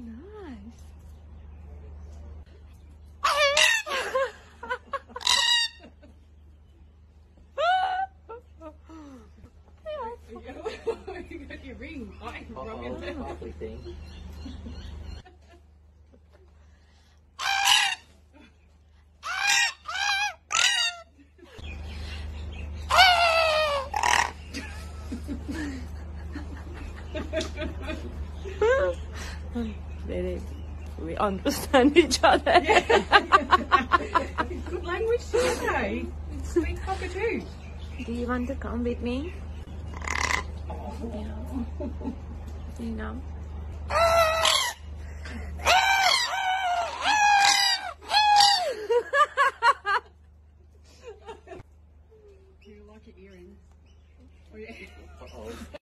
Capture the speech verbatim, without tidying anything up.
Nice. You got your ring. I can rub your Lovely thing. Really, we understand each other. Yeah. Good language to say. Sweet cockatoo. Do you want to come with me? Yeah. You know. Do you like your earrings? Oh yeah. Uh-oh.